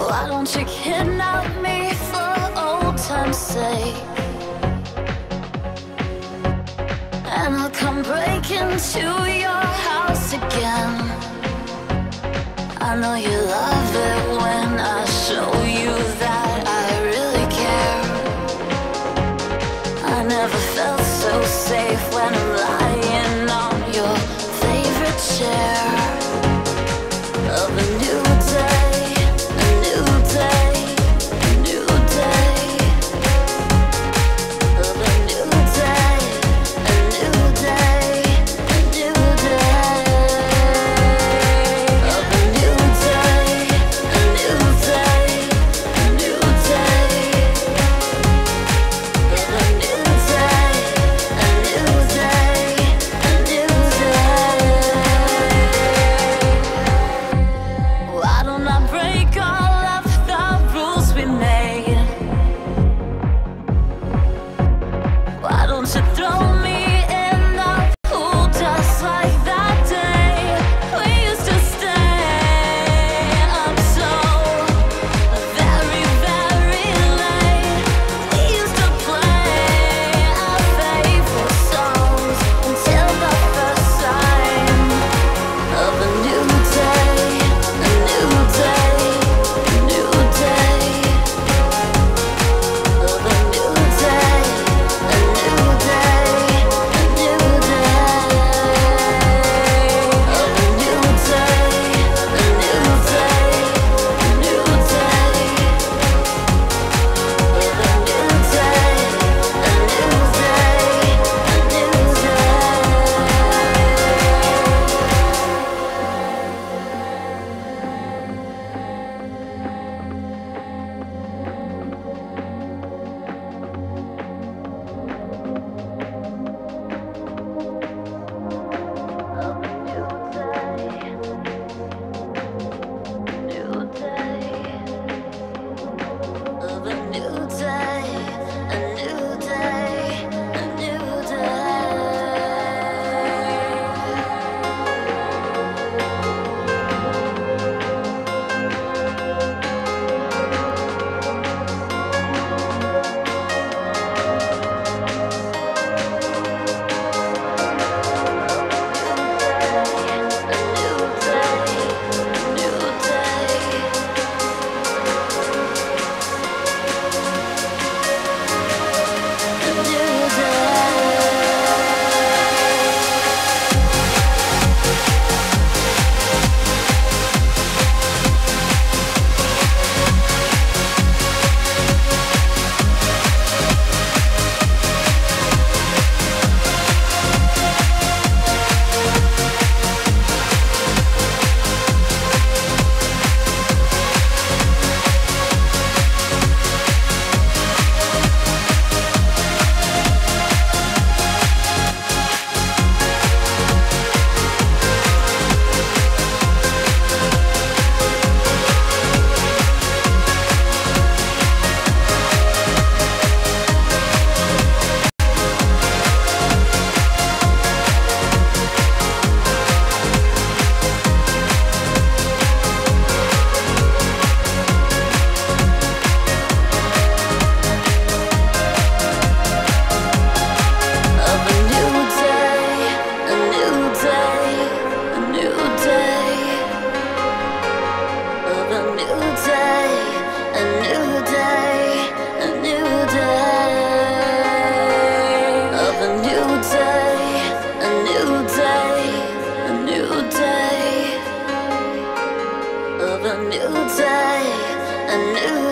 Why don't you kidnap me for old time's sake? And I'll come break into your house again. I know you love it when I show you that I really care. I never felt so safe when I'm lying on your favorite chair. Of a new day, a new day, a new day. Of a new day, a new day, a new day. Of a new day, a new day, a new day. Of a new day, a new day, a new day. Why don't I break all of the rules we made? Why don't you throw me in the pool just like that day we used to stay up so very, very late? We used to play our favorite songs until the first sign of a new day, a new day, a new day. Of a new day, a new day, a new day. Of a new day, a new day, a new day. Of a new day, a new day, a new day, a new